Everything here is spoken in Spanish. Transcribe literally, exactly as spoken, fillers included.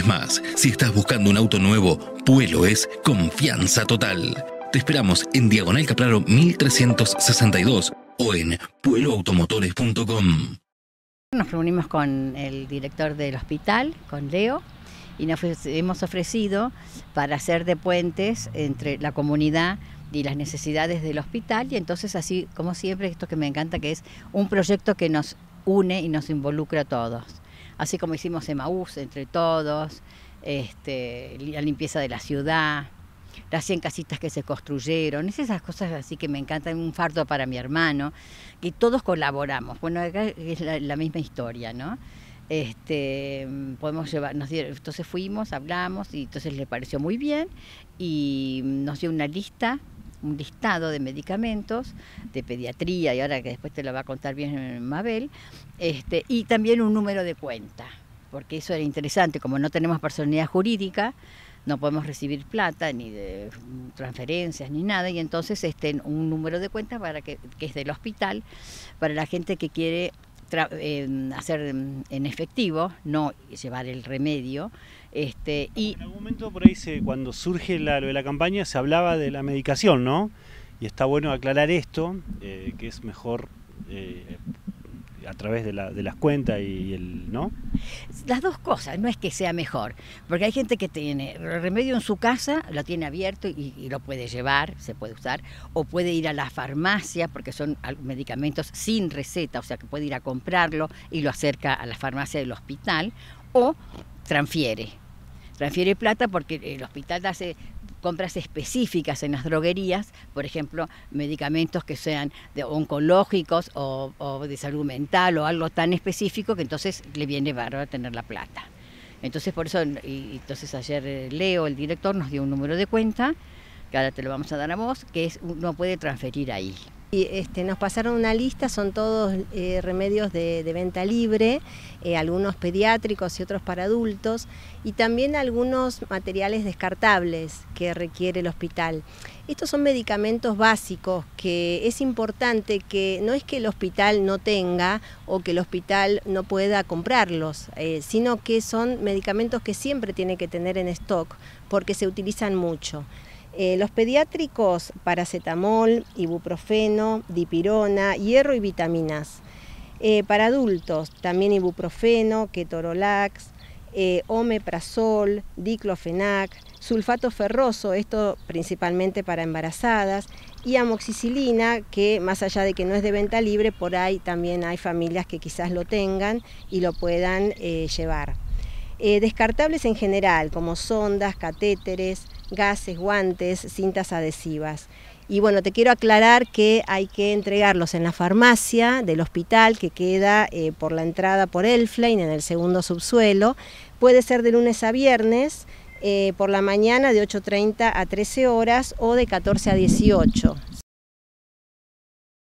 más. Si estás buscando un auto nuevo, Puelo es confianza total. Te esperamos en Diagonal Capraro mil trescientos sesenta y dos o en puelo automotores punto com. Nos reunimos con el director del hospital, con Leo, y nos hemos ofrecido para hacer de puentes entre la comunidad y las necesidades del hospital, y entonces así, como siempre, esto que me encanta, que es un proyecto que nos une y nos involucra a todos. Así como hicimos Emaús entre todos, este, la limpieza de la ciudad, las cien casitas que se construyeron, esas cosas así que me encantan, un fardo para mi hermano, y todos colaboramos. Bueno, acá es la, la misma historia, ¿no? Este, podemos llevar, nos dieron, entonces fuimos, hablamos, y entonces le pareció muy bien, y nos dio una lista, un listado de medicamentos, de pediatría, y ahora que después te lo va a contar bien Mabel, este, y también un número de cuenta, porque eso era interesante, como no tenemos personalidad jurídica, no podemos recibir plata, ni de transferencias, ni nada, y entonces este, un número de cuenta para que, que es del hospital, para la gente que quiere eh, hacer en efectivo, no llevar el remedio. Este, y en algún momento por ahí, se, cuando surge la, lo de la campaña, se hablaba de la medicación, ¿no? Y está bueno aclarar esto, eh, que es mejor eh, a través de, la, de las cuentas y el, ¿no? Las dos cosas, no es que sea mejor, porque hay gente que tiene remedio en su casa, lo tiene abierto y, y lo puede llevar, se puede usar, o puede ir a la farmacia, porque son medicamentos sin receta, o sea que puede ir a comprarlo y lo acerca a la farmacia del hospital, o transfiere, transfiere plata porque el hospital hace compras específicas en las droguerías, por ejemplo, medicamentos que sean de oncológicos o, o de salud mental o algo tan específico que entonces le viene bárbaro tener la plata. Entonces por eso, y, entonces ayer Leo, el director, nos dio un número de cuenta, que ahora te lo vamos a dar a vos, que es uno puede transferir ahí. Y este, nos pasaron una lista, son todos eh, remedios de, de venta libre, eh, algunos pediátricos y otros para adultos, y también algunos materiales descartables que requiere el hospital. Estos son medicamentos básicos que es importante que no es que el hospital no tenga o que el hospital no pueda comprarlos, eh, sino que son medicamentos que siempre tiene que tener en stock porque se utilizan mucho. Eh, los pediátricos, paracetamol, ibuprofeno, dipirona, hierro y vitaminas. Eh, para adultos, también ibuprofeno, ketorolax, eh, omeprazol, diclofenac, sulfato ferroso, esto principalmente para embarazadas, y amoxicilina, que más allá de que no es de venta libre, por ahí también hay familias que quizás lo tengan y lo puedan eh, llevar. Eh, descartables en general, como sondas, catéteres, gases, guantes, cintas adhesivas. Y bueno, te quiero aclarar que hay que entregarlos en la farmacia del hospital que queda eh, por la entrada por Elflein, en el segundo subsuelo. Puede ser de lunes a viernes, eh, por la mañana de ocho treinta a trece horas o de catorce a dieciocho.